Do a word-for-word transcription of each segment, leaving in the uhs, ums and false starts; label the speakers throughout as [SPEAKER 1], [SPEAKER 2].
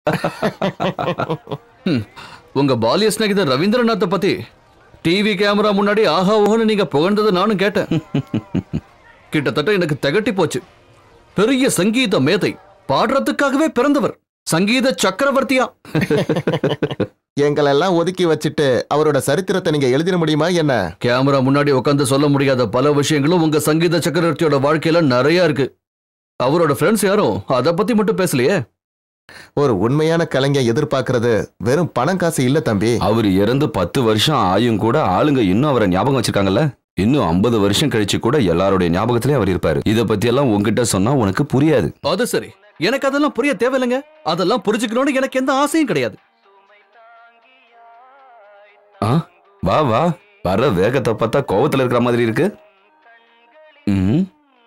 [SPEAKER 1] உங்க பாலிய ஸ்நேகிதர் ரவீந்திரநாத்தை பத்தி TV camera முன்னாடி ஆஹா ஓஹன்னு நீங்க புகழ்ந்தது நானும் கேட்டேன். கிட்டத்தட்ட எனக்கு திகட்டி போச்சு. பெரிய சங்கீத மேதை, பாடுறதுக்காகவே பிறந்தவர், சங்கீத சக்கரவர்த்தியா.
[SPEAKER 2] எங்களெல்லாம் ஒதுக்கி வச்சுட்டு அவரோட சரித்திரத்தை நீங்க எழுதிட முடியுமா என்ன?
[SPEAKER 1] கேமரா முன்னாடி உட்காந்து சொல்ல முடியாத பல விஷயங்களும் உங்க சங்கீத சக்கரவர்த்தியோட வாழ்க்கையில நிறைய இருக்கு. அவரோட ஃப்ரெண்ட்ஸ் யாரும் அதை பத்தி மட்டும் பேசலையே.
[SPEAKER 2] ஒரு உண்மையான கலைஞர் எதிர்பார்க்கறது வெறும் பணம் காசு இல்ல தம்பி.
[SPEAKER 3] அவர் இறந்து பத்து வருஷம் ஆயும் கூட ஆளுங்க இன்னும் அவரை ஞாபகம் வச்சிருக்காங்கல்ல. இன்னும் ஐம்பது வருஷம் கழிச்சு கூட எல்லாருடைய ஞாபகத்திலே அவர் இருப்பாரு. இத பத்தி எல்லாம் உங்ககிட்ட சொன்னா உனக்கு புரியாது.
[SPEAKER 1] அது சரி, எனக்கு அதெல்லாம் புரிய தேவையில்லைங்க. அதெல்லாம் புரிஞ்சுக்கணும்னு எனக்கு எந்த ஆசையும் கிடையாது.
[SPEAKER 3] வா வா, வர வேகத்தை பார்த்தா கோவத்துல இருக்கிற மாதிரி இருக்கு. ம்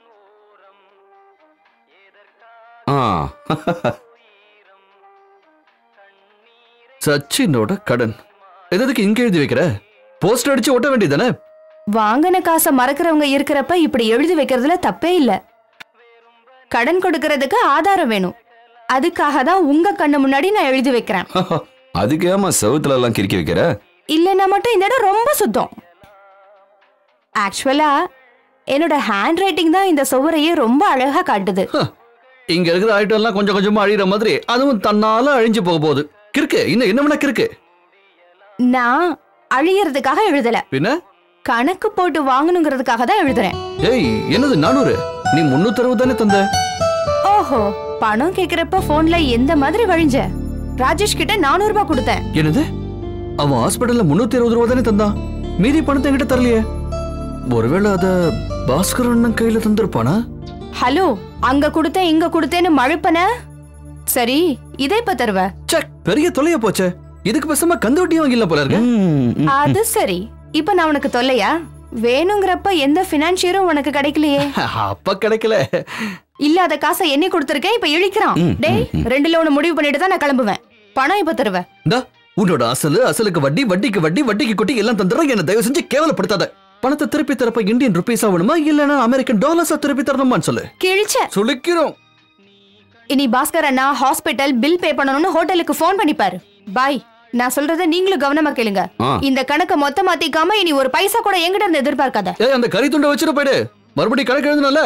[SPEAKER 1] சச்சினோட கடன் எதுக்கு இங்க எழுதி வைக்கிற? போஸ்டர் அடிச்சு ஒட்ட வேண்டியதானே?
[SPEAKER 4] வாங்கின காசை மறக்கிறவங்க இருக்கிறப்ப இப்படி எழுதி வைக்கிறதுல தப்பே இல்ல. கடன் கொடுக்கறதுக்கு ஆதாரம் வேணும். அதுக்காக தான் உங்க கண்ணு முன்னாடி நான் எழுதி வைக்கிறேன்.
[SPEAKER 3] அதுக்கு ஏமா செவுத்துல எல்லாம் கிறுக்கி வைக்கிற?
[SPEAKER 4] இல்லைன்னா மட்டும் இந்த இடம் ரொம்ப சுத்தம். ஆக்சுவலா என்னோட ஹேண்ட் ரைட்டிங் தான் இந்த சுவரையே ரொம்ப அழகா காட்டுது.
[SPEAKER 1] இங்க இருக்கிற ஐட்டம் எல்லாம் கொஞ்சம் கொஞ்சமா அழிகிற மாதிரி அதுவும் தன்னால அழிஞ்சு போக போகுது. கிறுக்கு இன்னும் என்ன வேணா கிறுக்கு.
[SPEAKER 4] நான் அழியறதுக்காக எழுதல,
[SPEAKER 1] பின்ன
[SPEAKER 4] கணக்கு போட்டு வாங்கணுங்கிறதுக்காக தான் எழுதுறேன்.
[SPEAKER 1] ஏய், என்னது நானூறு? நீ முன்னூத்தி அறுபது தானே தந்த?
[SPEAKER 4] ஓஹோ, பணம் கேக்குறப்ப போன்ல எந்த மாதிரி வழிஞ்ச? ராஜேஷ் கிட்ட நானூறு ரூபாய் கொடுத்தேன்.
[SPEAKER 1] என்னது? அவன் ஹாஸ்பிடல்ல முன்னூத்தி அறுபது ரூபா தானே தந்தான். மீதி பணத்தை என்கிட்ட தரலையே. ஒருவேளை அத பாஸ்கர் அண்ணன் கையில தந்திருப்பானா?
[SPEAKER 4] ஹலோ, அங்க கொடுத்தேன் இங்க கொடுத்தேன்னு மழுப்பன. சரி, இதை இப்ப தருவ?
[SPEAKER 1] செக், பெரிய தொலைய போச்சே. இதுக்கு பேசாம கந்து வட்டியும் வாங்கல போல இருக்கு.
[SPEAKER 4] அது சரி, இப்ப நான் உனக்கு தொல்லையா? வேணுங்கிறப்ப எந்த பினான்சியரும் உனக்கு கிடைக்கலையே.
[SPEAKER 1] அப்ப கிடைக்கல.
[SPEAKER 4] இல்லாத காசை எண்ணி கொடுத்திருக்கேன், இப்ப இழிக்கிறான். டேய், ரெண்டுல ஒண்ணு முடிவு பண்ணிட்டு தான் நான் கிளம்புவேன். பணம் இப்ப தருவ?
[SPEAKER 1] உன்னோட அசலு, அசலுக்கு வட்டி, வட்டிக்கு வட்டி, வட்டிக்கு கொட்டி எல்லாம் தந்துடுற. என்ன தயவு செஞ்சு கேவலப்படுத்தாத. பணத்தை திருப்பி தரப்ப இந்தியன் ருபீஸ் ஆகணுமா இல்லனா அமெரிக்கன் டாலர்ஸா திருப்பி தரணுமான்னு சொல்லு. கிழிச்ச சுளிக்கிறோம்.
[SPEAKER 4] இனி பாஸ்கர் அண்ணா ஹாஸ்பிடல் பில் பே பண்ணணும்னு ஹோட்டலுக்கு போன் பண்ணிப்பாரு. பாய். நான் சொல்றத நீங்களும் கவனமா கேளுங்க. இந்த கணக்க மொத்தமா தீக்காம இனி ஒரு பைசா கூட என்கிட்ட இருந்து எதிர்பார்க்காத.
[SPEAKER 1] ஏய், அந்த கறி துண்டை வச்சிட்டு போயிடு. மறுபடியும் கணக்கு எழுதுனல.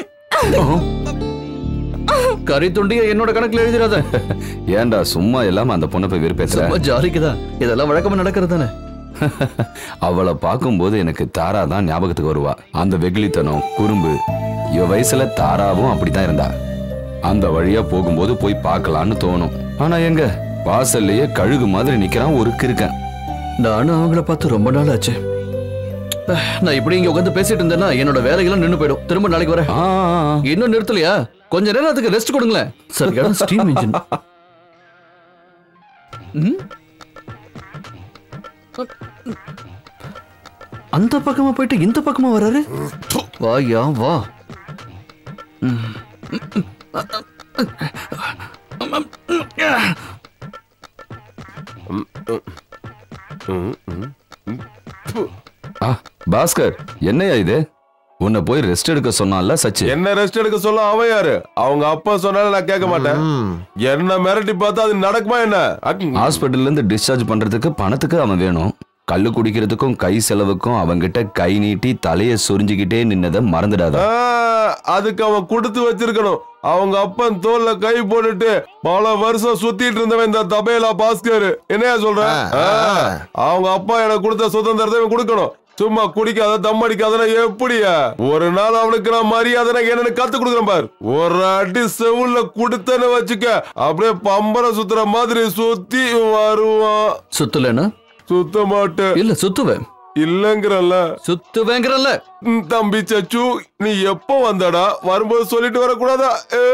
[SPEAKER 1] கறி துண்டிய என்னோட கணக்குல எழுதிராத.
[SPEAKER 3] ஏன்டா சும்மா எல்லாம் அந்த பொண்ணை போய் வெறுப்பேசுற?
[SPEAKER 1] சும்மா ஜாலிக்குதா. இதெல்லாம் வழக்கமா நடக்கிறது தானே.
[SPEAKER 3] அவளை பார்க்கும்போது எனக்கு தாரா தான் ஞாபகத்துக்கு வருவா. அந்த வெகுளித்தனம், குறும்பு. இவ வயசுல தாராவும் அப்படித்தான் இருந்தா. அந்த வழியா போகும்போது போய் பார்க்கலான்னு தோணும். ஆனா எங்க வாசல்லையே கழுகு மாதிரி நிக்கிறான் ஒரு கிறுக்கன்.
[SPEAKER 1] நானும் அவங்கள பார்த்து ரொம்ப நாள் ஆச்சு. நான் இப்படி இங்க உட்காந்து பேசிட்டு இருந்தேன்னா என்னோட வேலையெல்லாம் நின்று போயிடும். திரும்ப நாளைக்கு வரேன். இன்னும் நிறுத்தலையா? கொஞ்ச நேரம் அதுக்கு ரெஸ்ட் கொடுங்களேன். சரியான ஸ்டீம் இன்ஜின். அந்த பக்கமா போயிட்டு இந்த பக்கமா வராரு. வாயா வா.
[SPEAKER 3] பாஸ்கர், என்னையா இது? உன்னை போய் ரெஸ்ட் எடுக்க சொன்னால சச்சி.
[SPEAKER 5] என்ன ரெஸ்ட் எடுக்க சொல்ல? அவன் யாரு? அவங்க அப்பா சொன்னாலும் நான் கேட்க மாட்டேன். என்ன மிரட்டி பார்த்தா அது நடக்குமா என்ன?
[SPEAKER 3] ஹாஸ்பிட்டல்ல இருந்து டிஸ்சார்ஜ் பண்றதுக்கு பணத்துக்கு அவன் வேணும். கல்லு குடிக்கிறதுக்கும் கை செலவுக்கும் அவங்கிட்ட கை நீட்டி தலைய சொரிஞ்சுக்கிட்டே நின்னதை மறந்துடாத.
[SPEAKER 5] அதுக்கு அவன் கொடுத்து வச்சிருக்கணும். அவங்க அப்பன் தோல்ல கை போட்டுட்டு பல வருஷம் சுத்திட்டு இருந்தவன் இந்த தபேலா பாஸ்கர். என்னையா சொல்ற? அவங்க அப்பா எனக்கு கொடுத்த சுதந்திரத்தை கொடுக்கணும். சும்மா குடிக்காத தம் அடிக்காதனா எப்படியா? ஒரு நாள் அவனுக்கு நான் மரியாதை என்னன்னு கத்து கொடுக்குறேன் பாரு. ஒரு அடி செவுல குடுத்தன்னு வச்சுக்க, அப்படியே பம்பர சுத்துற மாதிரி சுத்தி வருவான்.
[SPEAKER 1] சுத்தலன்னா
[SPEAKER 5] சுத்த மாட்டேன்.
[SPEAKER 1] இல்ல சுத்துவேன்.
[SPEAKER 5] இல்லங்கறல்ல,
[SPEAKER 1] சுத்துவேங்கறல்ல.
[SPEAKER 5] தம்பி சச்சு, நீ எப்போ வந்தடா? வரும்போது சொல்லிட்டு வரக்கூடாதா?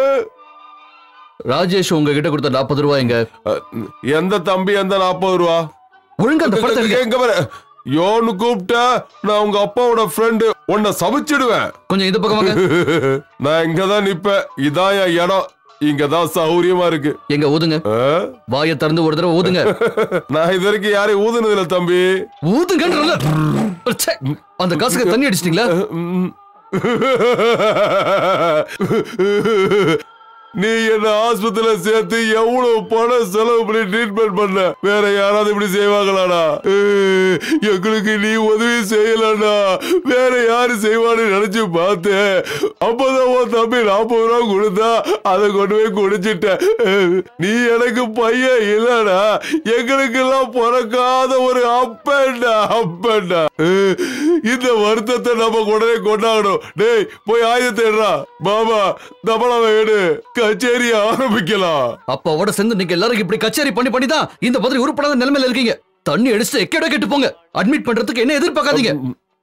[SPEAKER 1] ராஜேஷ் உங்ககிட்ட கொடுத்த நாற்பது ரூபாய் எங்க?
[SPEAKER 5] எந்த தம்பி? எந்த நாற்பது ரூபா?
[SPEAKER 1] ஒழுங்கா அந்த படத்தை
[SPEAKER 5] எங்க வர? யோன்னு கூப்பிட்டா நான் உங்க அப்பாவோட ஃப்ரெண்டு, உன்னை சபிச்சிடுவேன்.
[SPEAKER 1] கொஞ்சம் இந்த பக்கம் வாங்க.
[SPEAKER 5] நான் இங்கதான் நிப்பேன். இதான் என் இடம். இங்கதான் சௌரியமா இருக்கு.
[SPEAKER 1] எங்க ஊதுங்க. வாயை திறந்து ஒரு தடவை ஊதுங்க.
[SPEAKER 5] நான் இது வரைக்கும் யாரையும் ஊதுனது இல்ல தம்பி.
[SPEAKER 1] ஊதுங்கன்றல. அந்த காசுக்கு தண்ணி அடிச்சிட்டீங்களா?
[SPEAKER 5] நீ என்ன ஆஸ்பத்திரியில சேர்த்து எவ்வளவு பணம் செலவு பண்ணி ட்ரீட்மெண்ட் பண்ண, வேற யாராவது இப்படி செய்வாங்களாடா? எங்களுக்கு நீ உதவி செய்யலடா, வேற யாரு செய்வான்னு நினைச்சு பார்த்தேன். அப்பதான் உன் தம்பி நாற்பது ரூபா கொடுத்தா அதை கொண்டு போய் குடிச்சிட்ட. நீ எனக்கு பையன் இல்லடா, எங்களுக்கு எல்லாம் பிறக்காத ஒரு அப்பன்டா அப்பன்டா. இந்த வருத்தத்தை நம்ம உடனே கொண்டாடணும். டேய் போய் ஆயுதத்தை எடுறா. பாபா தபலாவை எடு, கச்சேரி ஆரம்பிக்கலாம்.
[SPEAKER 1] அப்பாவோட சேர்ந்து நீங்க எல்லாரும் இப்படி கச்சேரி பண்ணி பண்ணி தான் இந்த மாதிரி உருப்படாத நிலைமையில இருக்கீங்க. தண்ணி அடிச்சு எக்கேட கேட்டு போங்க. அட்மிட் பண்றதுக்கு என்ன எதிர்பார்க்காதீங்க.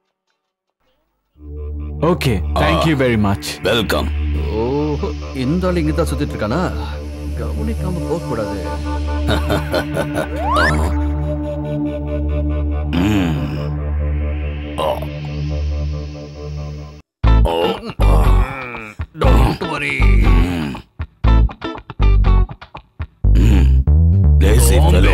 [SPEAKER 6] Okay, thank you very much.
[SPEAKER 3] Welcome.
[SPEAKER 1] ஓ, இந்த ஆள் இங்க தான் சுத்திட்டு இருக்கானா? கவனிக்காம போக கூடாது. Don't worry.
[SPEAKER 3] Lazy fellow.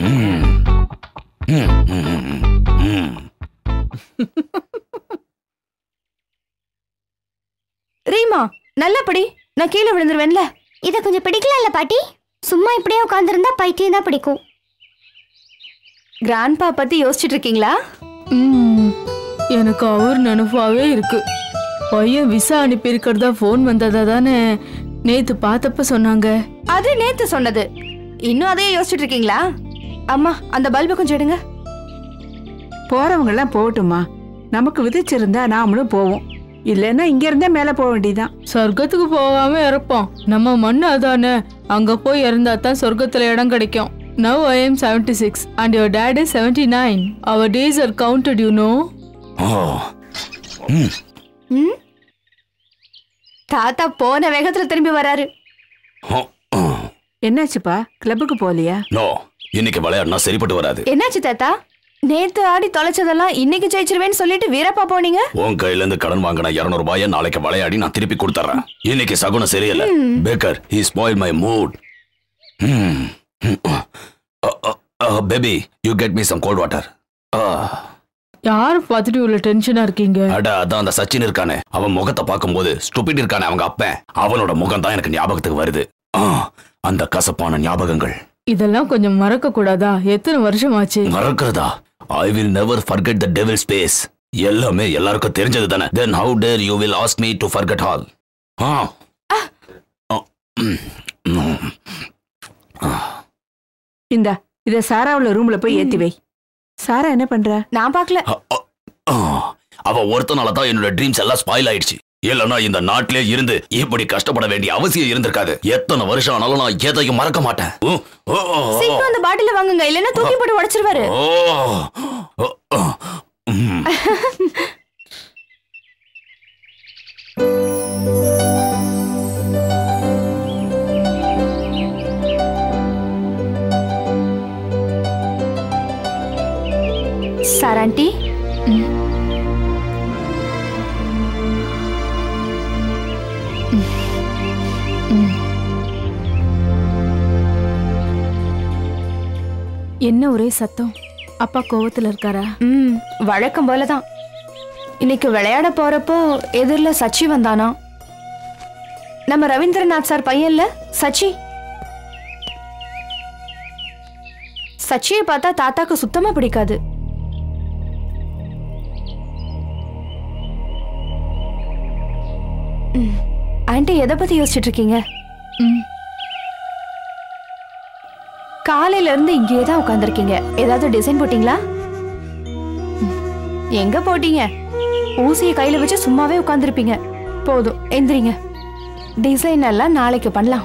[SPEAKER 4] Reema நல்லா படி, நான் கீழே விழுந்துருவேன்ல.
[SPEAKER 7] இத கொஞ்சம் பிடிக்கல பாட்டி. சும்மா இப்படியே உட்கார்ந்திருந்தா பைத்தியம் தான் பிடிக்கும்.
[SPEAKER 4] கிராண்ட்பா பத்தி யோசிச்சுட்டு இருக்கீங்களா?
[SPEAKER 8] எனக்கு அவர் நினைப்பாவே இருக்கு. பையன் விசா அனுப்பி இருக்கிறதா போன் வந்ததா தானே நேத்து பார்த்தப்ப சொன்னாங்க.
[SPEAKER 4] அது நேத்து சொன்னது. இன்னும் அதையே யோசிச்சுட்டு இருக்கீங்களா? அம்மா அந்த பல்பு கொஞ்சம் எடுங்க.
[SPEAKER 9] போறவங்க எல்லாம் போகட்டுமா, நமக்கு விதிச்சிருந்தா நாமளும் போவோம். இல்லன்னா இங்க இருந்தே மேல போக வேண்டியதான்.
[SPEAKER 8] சொர்க்கத்துக்கு போகாம இறப்போம். நம்ம மண்ணு அதானே, அங்க போய் இறந்தா தான் சொர்க்கத்துல இடம் கிடைக்கும். Now I am seventy-six and your dad is seventy-nine. Our days are counted, you know.
[SPEAKER 4] ம் தாத்தா போன வேகத்துல திரும்பி வராரு.
[SPEAKER 9] என்னாச்சுப்பா, கிளப்புக்கு போலியா?
[SPEAKER 3] நோ, இன்னைக்கு விளையாடுனா சரிப்பட்டு வராது.
[SPEAKER 4] என்னாச்சு தாத்தா? நேத்து ஆடி தொலைச்சதெல்லாம் இன்னைக்கு ஜெயிச்சிருவேன்னு சொல்லிட்டு வீரப்பா போனீங்க.
[SPEAKER 3] உன் கையில இருந்து கடன் வாங்கின இருநூறு ரூபாயை நாளைக்கு விளையாடி நான் திருப்பி கொடுத்துறேன். இன்னைக்கு சகுனம் சரியில்லை. Baker, he spoiled my mood. Baby, you get me some cold water.
[SPEAKER 8] யார் பார்த்துட்டு இவ்வளவு டென்ஷனா இருக்கீங்க?
[SPEAKER 3] அட அதான் அந்த சச்சின் இருக்கானே, அவன் முகத்தை பார்க்கும்போது ஸ்டூபிட் இருக்கானே அவங்க அப்பன், அவனோட முகம் தான் எனக்கு ஞாபகத்துக்கு வருது. அந்த கசப்பான ஞாபகங்கள்.
[SPEAKER 8] இதெல்லாம் கொஞ்சம் மறக்க கூடாதா? எத்தனை வருஷம் ஆச்சு?
[SPEAKER 3] மறக்கிறதா? I will never forget the devil's face. எல்லாமே எல்லாருக்கும் தெரிஞ்சது தானே. Then how dare you will ask me to forget all?
[SPEAKER 9] இந்தா இத சாராவுல ரூம்ல போய் ஏத்தி வை. சாரா என்ன பண்ற?
[SPEAKER 4] நான் பார்க்கல.
[SPEAKER 3] அவ ஒருத்தனால தான் என்னோட ட்ரீம்ஸ் எல்லாம் ஸ்பாயில் ஆயிடுச்சு. இல்லனா இந்த நாட்டிலே இருந்து இப்படி கஷ்டப்பட வேண்டிய அவசியம் இருந்திருக்காது. எத்தனை வருஷம் ஆனாலும் நான் எதையும் மறக்க மாட்டேன்.
[SPEAKER 4] சீக்கிரம் அந்த பாட்டில வாங்குங்க, இல்லனா தூக்கி போட்டு உடைச்சிருவாரு. சாராண்டி,
[SPEAKER 8] என்ன ஒரே சத்தம்? அப்பா கோவத்துல இருக்காரா?
[SPEAKER 4] ம் வழக்கம் போலதான். இன்னைக்கு விளையாட போறப்போ எதிரில சச்சி வந்தானா. நம்ம ரவீந்திரநாத் சார் பையன்ல சச்சி. சச்சியை பார்த்தா தாத்தாக்கு சுத்தமா பிடிக்காது. ஆண்டி எதை பத்தி யோசிச்சுட்டு இருக்கீங்க? காலையில இருந்து இங்கேயே தான் உட்கார்ந்துருக்கீங்க. ஏதாவது டிசைன் போட்டீங்களா? எங்க போட்டீங்க? ஊசியை கையில வச்சு சும்மாவே உட்கார்ந்துருப்பீங்க. போதும், எந்திரிங்க. டிசைன் எல்லாம் நாளைக்கு பண்ணலாம்.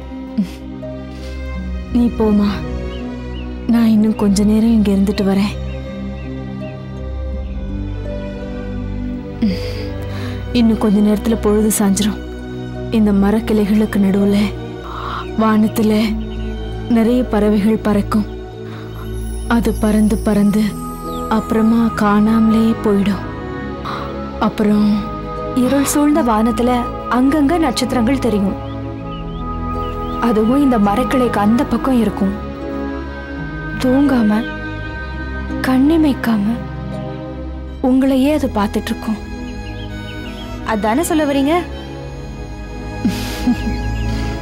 [SPEAKER 8] நீ போமா, நான் இன்னும் கொஞ்ச நேரம் இங்க இருந்துட்டு வரேன். இன்னும் கொஞ்ச நேரத்துல பொழுது சாஞ்சிரும். இந்த மரக்கிளைகளுக்கு நடுவுல வானத்துல நிறைய பறவைகள் பறக்கும். அது பறந்து பறந்து அப்புறமா காணாமலே போயிடும். அப்புறம்
[SPEAKER 4] இருள் சூழ்ந்த வானத்துல அங்கங்க நட்சத்திரங்கள் தெரியும். அதுவும் இந்த மரக்கிளைக்கு அந்த பக்கம் இருக்கும். தூங்காம கண்ணிமைக்காம உங்களையே அது பார்த்துட்டு இருக்கும். அதானே சொல்ல வரீங்க?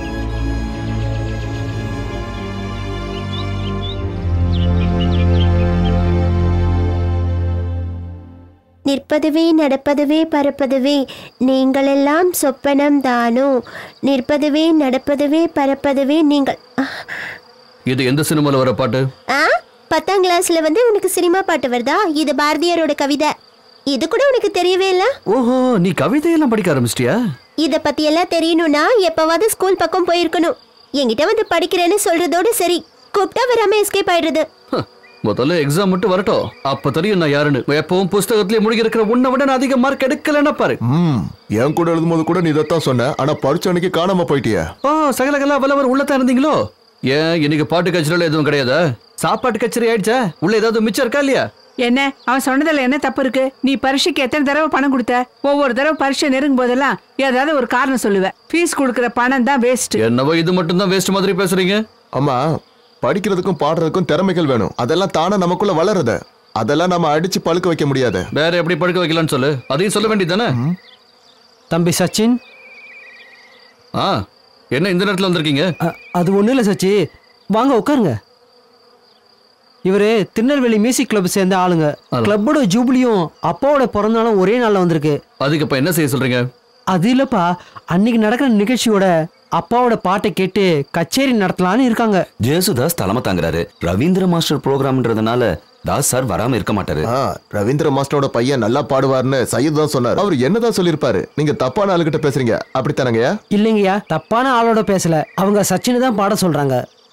[SPEAKER 7] நிற்பதுவே நடப்பதுவே பறப்பதுவே நீங்களெல்லாம் சொப்பனம் தானோ நிற்பதுவே நடப்பதுவே பறப்பதுவே நீங்கள்.
[SPEAKER 1] இது எந்த சினிமால வர பாட்டு?
[SPEAKER 7] ஆ பத்தாம் கிளாஸ்ல வந்து உனக்கு சினிமா பாட்டு வருதா? இது பாரதியாரோட கவிதை. இது கூட உனக்கு தெரியவே இல்ல?
[SPEAKER 1] ஓஹோ, நீ கவிதையெல்லாம் படிக்க ஆரம்பிச்சிட்டியா?
[SPEAKER 7] இத பத்தி எல்லாம் தெரியணும்னா எப்பவாவது ஸ்கூல் பக்கம் போயிருக்கணும். என்கிட்ட வந்து படிக்கிறேன்னு சொல்றதோட சரி, கூப்பிட்டா வராம எஸ்கேப் ஆயிடுறது.
[SPEAKER 1] முதல்ல எக்ஸாம் மட்டும் வரட்டும், அப்ப தெரியும் நான் யாருன்னு. எப்பவும் புஸ்தகத்திலே முழுகி இருக்கிற உன்னை விட நான் அதிக மார்க் எடுக்கலன்னா பாரு.
[SPEAKER 2] ம் என் கூட எழுதும் போது கூட நீ இதைத்தான் சொன்ன, ஆனா படிச்ச அன்னைக்கு காணாம போயிட்டியா?
[SPEAKER 1] ஓ, சகலகலா வல்லவர் உள்ளதான் இருந்தீங்களோ? ஏன் இன்னைக்கு பாட்டு கச்சேரியில எதுவும் கிடையாதா? சாப்பாட்டு கச்சேரி ஆயிடுச்சா? உள்ள ஏதாவது மிச்சம் இருக்கா இல்லையா?
[SPEAKER 9] என்ன அவன் சொன்னதுல என்ன தப்பு இருக்கு? நீ பரீட்சைக்கு எத்தனை தடவை பணம் கொடுத்த? ஒவ்வொரு தடவை பரீட்சை நெருங்கும் போதெல்லாம் ஏதாவது ஒரு காரணம் சொல்லுவேன். ஃபீஸ் கொடுக்கற பணம் தான் வேஸ்ட்.
[SPEAKER 1] என்னவோ இது மட்டும் தான் வேஸ்ட் மாதிரி பேசுறீங்க.
[SPEAKER 2] அம்மா, படிக்கிறதுக்கும் பாடுறதுக்கும் திறமைகள் வேணும். அதெல்லாம் தானே நமக்குள்ள வளருது. அதெல்லாம் நம்ம அடிச்சு பழுக்க வைக்க முடியாது.
[SPEAKER 1] வேற எப்படி பழுக்க வைக்கலாம்னு சொல்லு, அதையும் சொல்ல வேண்டியதானே?
[SPEAKER 10] தம்பி சச்சின்.
[SPEAKER 1] ஆ, என்ன இந்த நேரத்தில் வந்திருக்கீங்க?
[SPEAKER 10] அது ஒன்றும் இல்லை சச்சி, வாங்க உட்காருங்க. இவரு திருநெல்வேலி மியூசிக் கிளப் சேர்ந்த ஆளுங்க. கிளப்போட ஜூபிலியும் அப்பாவோட பிறந்தாலும் ஒரே நாள்ல வந்திருக்கு.
[SPEAKER 1] அதுக்கு இப்ப என்ன செய்ய சொல்றீங்க?
[SPEAKER 10] அது இல்லப்பா, அன்னைக்கு நடக்கிற நிகழ்ச்சியோட அப்பாவோட பாட்டை கேட்டு கச்சேரி நடத்தலான்னு இருக்காங்க.
[SPEAKER 3] ஜேசுதாஸ் தலைமை தாங்குறாரு. ரவீந்திர மாஸ்டர் ப்ரோக்ராம்ன்றதுனால தாஸ் சார் வராம இருக்க மாட்டாரு.
[SPEAKER 2] ரவீந்திர மாஸ்டரோட பையன் நல்லா பாடுவார்னு சையத் தான் சொன்னார். அவர் என்னதான் சொல்லிருப்பாரு? நீங்க தப்பான ஆளுகிட்ட பேசுறீங்க, அப்படித்தானங்கய்யா?
[SPEAKER 10] இல்லைங்கய்யா, தப்பான ஆளோட பேசல. அவங்க சச்சினை தான் பாட சொல்றாங்க.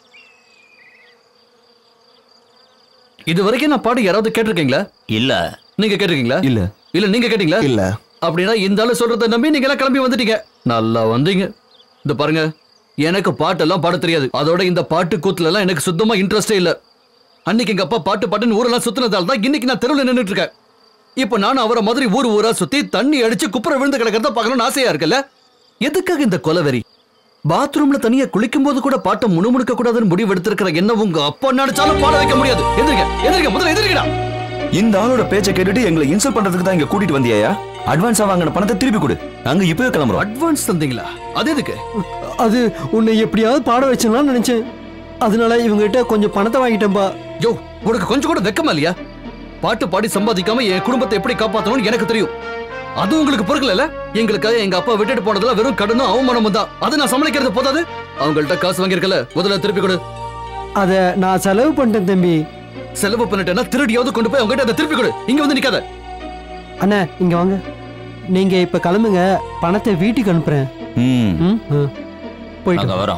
[SPEAKER 1] இது வரைக்கும் நான் பாடு யாராவது கேட்டிருக்கீங்களா?
[SPEAKER 11] இல்ல.
[SPEAKER 1] நீங்க கேட்டிருக்கீங்களா?
[SPEAKER 3] இல்ல.
[SPEAKER 1] இல்ல நீங்க கேட்டீங்களா?
[SPEAKER 2] இல்ல.
[SPEAKER 1] அப்படின்னா இந்த ஆளு சொல்றதை நம்பி நீங்க எல்லாம் கிளம்பி வந்துட்டீங்க. நல்லா வந்தீங்க. இந்த பாருங்க, எனக்கு பாட்டெல்லாம் பாட தெரியாது. அதோட இந்த பாட்டு கூத்துல எல்லாம் எனக்கு சுத்தமா இன்ட்ரெஸ்டே இல்ல. அன்னைக்கு எங்க அப்பா பாட்டு பாட்டுன்னு ஊரெல்லாம் சுத்தினதால தான் இன்னைக்கு நான் தெருவில் நின்றுட்டு இருக்கேன். இப்ப நானும் அவரை மாதிரி ஊர் ஊரா சுத்தி தண்ணி அடிச்சு குப்புற விழுந்து கிடக்கிறத பார்க்கணும்னு ஆசையா இருக்குல்ல? எதுக்காக இந்த கொலவெறி? பாத்ரூம்ல தனியா குளிக்கும் போது கூட பாட்டை முணுமுணுக்க கூடாதுன்னு முடிவு எடுத்திருக்கிற என்ன உங்க அப்பா நினைச்சாலும் பாட வைக்க முடியாது. எதிர்க்க எதிர்க்க முதல்ல எதிர்க்கடா.
[SPEAKER 3] இந்த ஆளோட பேச்சை கேட்டுட்டு எங்களை இன்சல்ட் பண்றதுக்கு தான் இங்க கூட்டிட்டு வந்தியா? அட்வான்ஸா வாங்கின பணத்தை திருப்பி கொடு, நாங்க இப்பவே கிளம்புறோம்.
[SPEAKER 1] அட்வான்ஸ் தந்தீங்களா? அது எதுக்கு?
[SPEAKER 10] அது உன்னை எப்படியாவது பாட வச்சலாம்னு நினைச்சேன். அதனால இவங்க கிட்ட கொஞ்சம் பணத்தை வாங்கிட்டேன்பா.
[SPEAKER 1] யோ, உனக்கு கொஞ்சம் கூட வெக்கமா இல்லையா? பாட்டு பாடி சம்பாதிக்காம என் குடும்பத்தை எப்படி காப்பாத்தணும்னு எனக்கு தெரியும். அது உங்களுக்கு பொறுக்கல. எங்களுக்காக எங்க அப்பா விட்டுட்டு போனதுல வெறும் கடனும் அவமானமும் தான். அது நான் சமாளிக்கிறது போதாது? அவங்கள்ட்ட காசு வாங்கியிருக்கல, முதல்ல திருப்பி கொடு.
[SPEAKER 10] அத நான் செலவு பண்ணிட்டேன் தம்பி.
[SPEAKER 1] செலவு பண்ணிட்டேன்னா திருடியாவது கொண்டு போய் அவங்ககிட்ட அதை திருப்பி கொடு. இங்க வந்து நிக்காத.
[SPEAKER 10] அண்ணா இங்க வாங்க. நீங்க இப்ப கிளம்புங்க, பணத்தை வீட்டுக்கு அனுப்புறேன்.
[SPEAKER 11] போயிட்டு வரோம்.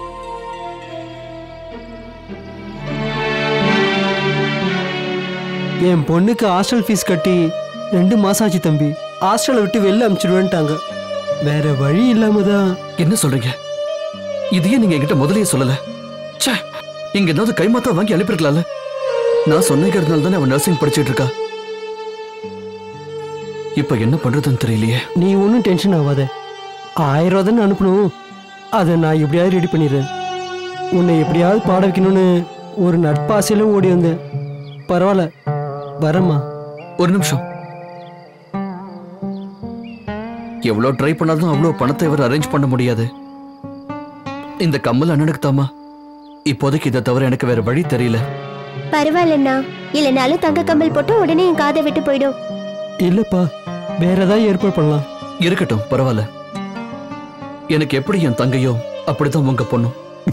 [SPEAKER 10] என் பொண்ணுக்கு ஹாஸ்டல் ஃபீஸ் கட்டி ரெண்டு மாசம் ஆச்சு தம்பி. ஹாஸ்டலை விட்டு வெளில அனுப்பிச்சிடுவேன்ட்டாங்க. வேற வழி இல்லாம தான்.
[SPEAKER 1] என்ன சொல்றீங்க? இதையே நீங்க என்கிட்ட முதலையே சொல்லல. ச்சே, இங்க ஏதாவது கைமாத்தா வாங்கி அனுப்பிருக்கலாம்ல. நான் சொன்னேங்கிறதுனால தானே அவன் நர்சிங் படிச்சுட்டு இருக்கா. இப்ப என்ன பண்றதுன்னு தெரியலையே.
[SPEAKER 10] நீ ஒன்றும் டென்ஷன் ஆகாத. ஆயிரம் ரூபா தானே அனுப்பணும், அதை நான் எப்படியாவது ரெடி பண்ணிடுறேன். உன்னை எப்படியாவது பாட வைக்கணும்னு ஒரு நட்பாசையிலும் ஓடி வந்தேன். பரவாயில்ல, வரம்மா.
[SPEAKER 1] ஒரு நிமிஷம். எவ்வளவு ட்ரை பண்ணாலும் அவ்வளவு பணத்தை இவர் அரேஞ்ச் பண்ண முடியாது. இந்த கம்மல் அண்ணனுக்கு தாமா. இப்போதைக்கு இதை தவிர எனக்கு வேற வழி தெரியல.
[SPEAKER 7] பரவாயில்லண்ணா, இல்லைனாலும் தங்க கம்மல் போட்டு உடனே என் காதை விட்டு போயிடும்.
[SPEAKER 10] இல்லப்பா, வேற ஏதாவது ஏற்பாடு பண்ணலாம்.
[SPEAKER 1] இருக்கட்டும், பரவாயில்ல. எனக்கு எப்படி என் தங்கையோ அப்படித்தான் உங்க பொண்ணும்.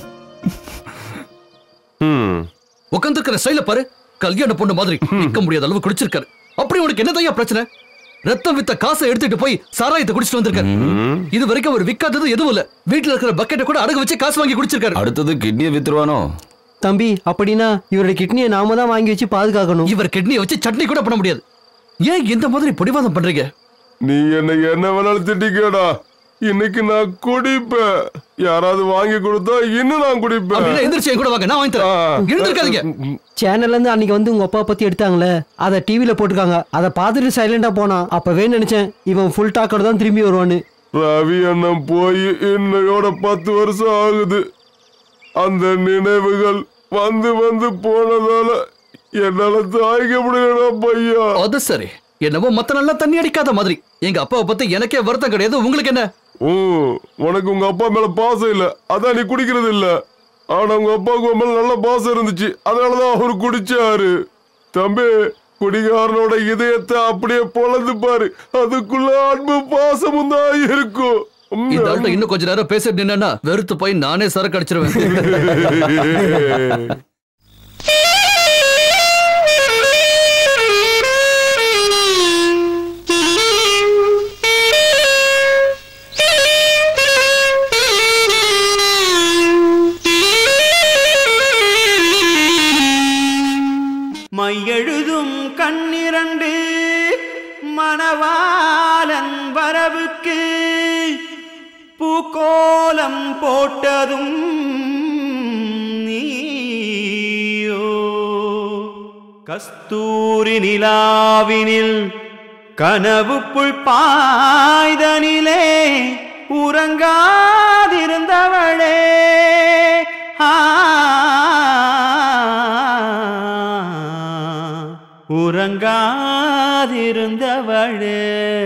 [SPEAKER 1] உட்காந்துருக்கிற ஸ்டைல பாரு, கல்யாண பொண்ணு மாதிரி நிக்க முடியாத அளவு குடிச்சிருக்காரு. அப்படி உனக்கு என்னதான் பிரச்சனை? ரத்தம் வித்த காசை எடுத்துட்டு போய் சாராயத்தை குடிச்சிட்டு வந்திருக்காரு. இது வரைக்கும் ஒரு விக்காதது எதுவும் இல்ல. வீட்டுல இருக்கிற பக்கெட்டை கூட அடகு வச்சு காசு வாங்கி குடிச்சிருக்காரு.
[SPEAKER 3] அடுத்தது கிட்னியை வித்துருவானோ?
[SPEAKER 10] தம்பி, அப்படின்னா இவருடைய கிட்னியை நாம தான் வாங்கி வச்சு பாதுகாக்கணும்.
[SPEAKER 1] இவர் கிட்னியை வச்சு சட்னி கூட பண்ண முடியாது. ஏன் இந்த மாதிரி பிடிவாதம் பண்றீங்க?
[SPEAKER 5] நீ என்ன என்ன வேணாலும் திட்டிக்கடா. இன்னைக்கு நான் குடிப்பேன். யாராவது வாங்கி கொடுத்தா இன்னும் நான் குடிப்பேன்.
[SPEAKER 1] எந்திரிச்சு கூட வாங்க, நான் வாங்கி தரேன். எழுந்திருக்காதீங்க.
[SPEAKER 10] சேனல்ல இருந்து அன்னைக்கு வந்து உங்க அப்பா பத்தி எடுத்தாங்களே, அதை டிவில போட்டுருக்காங்க. அதை பார்த்துட்டு சைலண்டா போனா. அப்பவே நினைச்சேன் இவன் ஃபுல் டாக்கோட தான் திரும்பி வருவான்னு.
[SPEAKER 5] ரவி அண்ணன் போய் இன்னையோட பத்து வருஷம் ஆகுது. அந்த நினைவுகள் வந்து வந்து போனதால என்னால தாய்க்க முடியல பையா.
[SPEAKER 1] அது சரி, என்னவோ மத்த நல்லா தண்ணி அடிக்காத மாதிரி. எங்க அப்பாவை பத்தி எனக்கே வருத்தம் கிடையாது, உங்களுக்கு என்ன?
[SPEAKER 5] உனக்கு உங்க அப்பா மேல பாசம் இல்ல, அதான் நீ குடிக்கிறது இல்ல. ஆனா உங்க அப்பாவுக்கு மேல நல்ல பாசம் இருந்துச்சு, அதனாலதான் அவரு குடிச்சாரு. தம்பி, குடிகாரனோட இதயத்தை அப்படியே பொழந்து பாரு, அதுக்குள்ள அன்பு பாசமும் தான் இருக்கும்.
[SPEAKER 1] இதாட்ட இன்னும் கொஞ்ச நேரம் பேசிட்டு நின்னா வெறுத்து போய் நானே சரக்கு அடிச்சிருவேன்.
[SPEAKER 11] மையெழுதும் கண்ணிரண்டு மணவாளன் வரவுக்கு பூக்கோலம் போட்டதும் நீயோ. கஸ்தூரி நிலாவினில் கனவுக்குள் பாய்தனிலே உறங்காதிருந்தவளே. உறங்காதிருந்தவளே.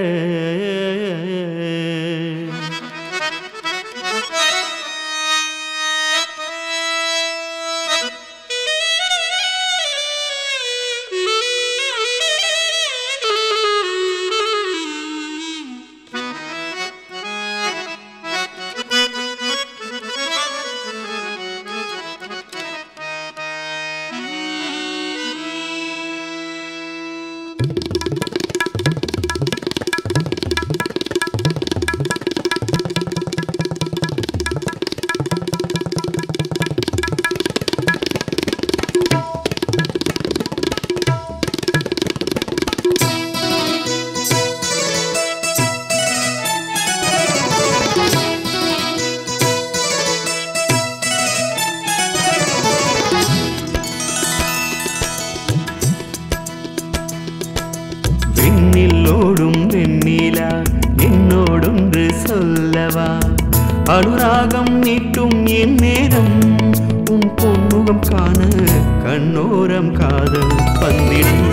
[SPEAKER 11] விண்ணிலோடும் வெண்ணிலா என்னோடொன்று சொல்லவா, அனுராகம் நீட்டும் என் நேரம் உன் பொன்முகம் காண கண்ணோரம் காதல் வந்திடும்.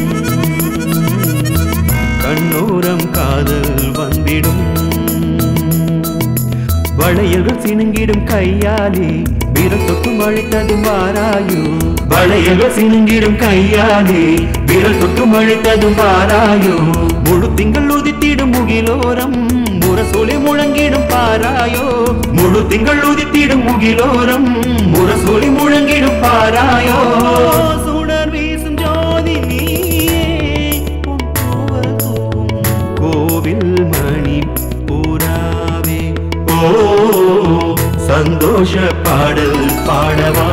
[SPEAKER 11] கண்ணோரம் காதல் வந்திடும். வளையல்கள் சினுங்கிடும் கையாலே விரல் தொட்டு அழைத்ததும் வாராயோ. வளையல்கள் சினுங்கிடும் கையாலே விரல் தொட்டு அழைத்ததும் வாராயோ. முழு திங்கள் உதித்திடும் முகிலோரம் முரசொலி முழங்கிடும் பாராயோ. முழு திங்கள் உதித்திடும் முகிலோரம் முரசொலி முழங்கிடும் பாராயோ. சுடர் வீசும் ஜோதி நீயே கோவில் மணி பூராவே. ஓ சந்தோஷ பாடல் பாடவா.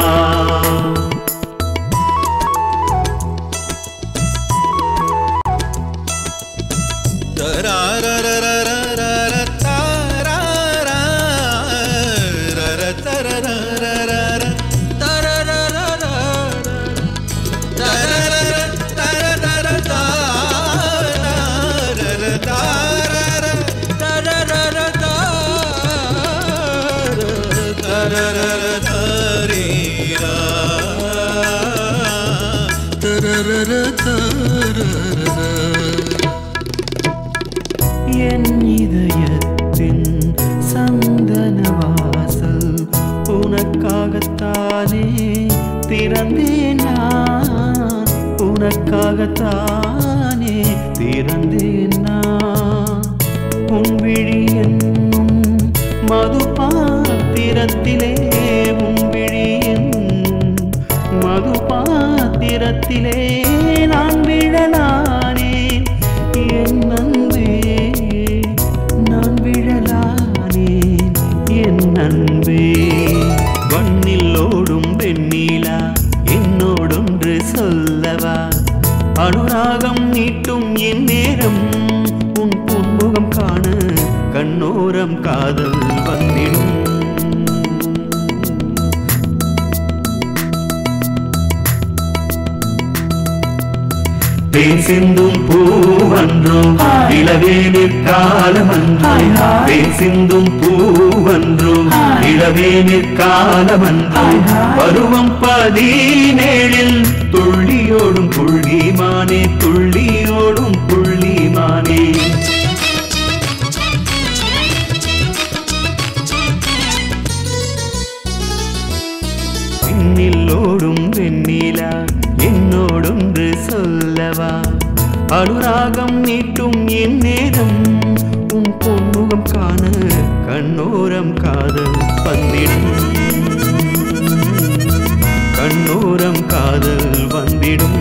[SPEAKER 11] என் இதயத்தின் சந்தன வாசல் உனக்காகத்தானே திறந்தேன் நான். உனக்காகத்தானே திறந்தேன் நான். உன் விழி என்னும் மது பாத்திரத்திலே உன் விழி என்னும் மது பாத்திரத்திலே நான் விழலானேன். என் அன்பே நான் விழலானேன். என் அன்பே வண்ணில் ஓடும் வெண்ணிலா என்னோடொன்று சொல்லவா, அனுராகம் நீட்டும் என் நேரம் உன் பொன்முகம் காண கண்ணோரம் காதல் வந்திடும். தேன் சிந்தும் பூவன்றோ இளவேனிற் காலமன்றோ. தேன் சிந்தும் பூவன்றோ இளவேனிற் காலமன்றோ. பருவம் பதினேழில் துள்ளியோடும் புள்ளிமானே துள்ளியோடும் புள்ளிமானே. என்னில் ஓடும் வெண்ணிலா என்னோடொன்று சொல்லவா அனுராகம் நீட்டும் என் நேரம் உன் பொன்முகம் காண கண்ணோரம் காதல் வந்திடும் கண்ணோரம் காதல் வந்திடும்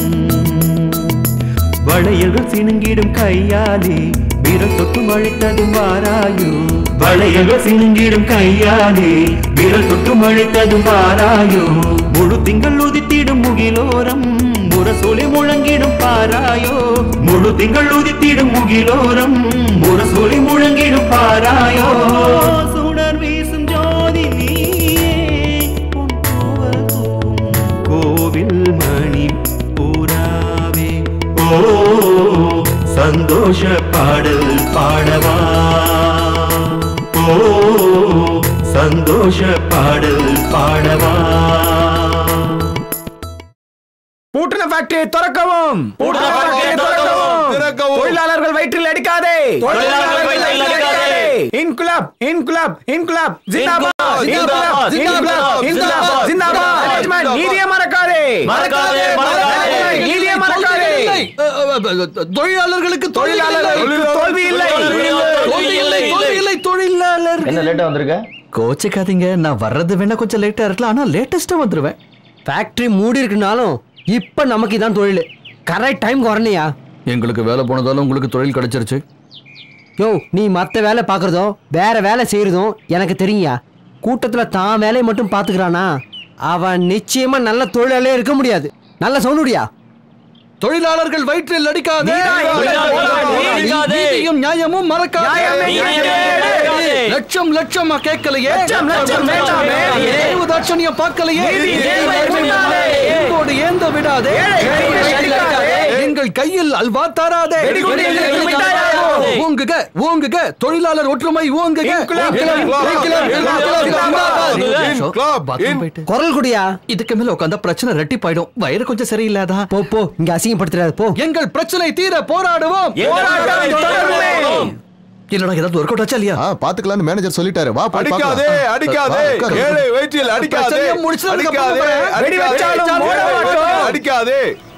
[SPEAKER 11] வளையல்கள் சினுங்கிடும் கையாலே விரல் தொட்டு அழைத்ததும் வாராயோ வளையல்கள் சினுங்கிடும் கையாலே விரல் தொட்டு அழைத்ததும் வாராயோ முழு திங்கள் உதித்திடும் முகிலோரம் முரசொலி முழங்கிடும் பாராயோ முழு திங்கள் உதித்திடும் முகிலோரம் முரசொலி முழங்கிடும் பாராயோ சுடர் வீசும் ஜோதி நீயே உன் கோவல் தூவும் கோவில் மணி பூராவே ஓ சந்தோஷ பாடல் பாடவா ஓ சந்தோஷ பாடல் பாடவா
[SPEAKER 12] பூட்டின ஃபேக்டரியை திறக்கவும் தொழிலாளர்கள் வயிற்றில் அடிக்காதே இன்குலாப் இன்குலாப் இன்குலாப் ஜிந்தாபாத் ஜிந்தாபாத் ஜிந்தாபாத் ஜிந்தாபாத் ஜிந்தாபாத் நீதியை மறக்காதே மறக்காதே மறக்காதே நீதியை மறக்காதே
[SPEAKER 1] தொழிலாளர்களுக்கு
[SPEAKER 12] தொழிலாளர்களுக்கு தோல்வி இல்லை
[SPEAKER 1] தோல்வி இல்லை தோல்வி இல்லை தொழிலாளர்
[SPEAKER 13] என்ன லேட்டா வந்திருக்க
[SPEAKER 1] கோச்சிக்காதீங்க நான் வர்றது வேணா கொஞ்சம் லேட்டா இருக்கலாம் ஆனா லேட்டஸ்டா வந்துருவேன்
[SPEAKER 10] ஃபேக்டரி மூடி இருக்குனாலும் இப்ப நமக்கு இதான் தொழில் கரெக்ட் டைம் வரணையா
[SPEAKER 1] எங்களுக்கு வேலை போனதால உங்களுக்கு தொழில் கிடைச்சிருச்சு
[SPEAKER 10] யோ நீ மற்ற வேலை பார்க்குறதோ வேற வேலை செய்யறதும் எனக்கு தெரியுயா கூட்டத்தில் தான் வேலையை மட்டும் பார்த்துக்கிறானா அவன் நிச்சயமா நல்ல தொழிலாளே இருக்க முடியாது நல்ல சொல்லுடியா
[SPEAKER 1] தொழிலாளர்கள் வயிற்றில் அடிக்காதே நீதியும் நியாயமும் மறக்காதே லட்சம் லட்சமா கேட்கலையே தாட்சணியம் பார்க்கலையே ஏந்த விடாதே எங்கள் கையில் அல்வா தாராதே ஓங்குக ஓங்குக தொழிலாளர் ஒற்றுமை ஓங்குக
[SPEAKER 10] குரல் குடியா
[SPEAKER 1] இதுக்கு மேல உட்காந்தா பிரச்சனை ரெட்டிப்பாயிடும் வயிறு கொஞ்சம் சரியில்லாதா
[SPEAKER 10] போ போ இங்க அசிங்கப்படுத்துறாது போ
[SPEAKER 1] எங்கள் பிரச்சனை தீர போராடுவோம் என்னடா ஏதாவது ஒர்க் அவுட் ஆச்சா இல்லையா
[SPEAKER 2] பாத்துக்கலாம்னு மேனேஜர் சொல்லிட்டாரு வா
[SPEAKER 5] அடிக்காதே அடிக்காதே ஏழை வயிற்றில் அடிக்காதே அடிக்காதே அடிக்காதே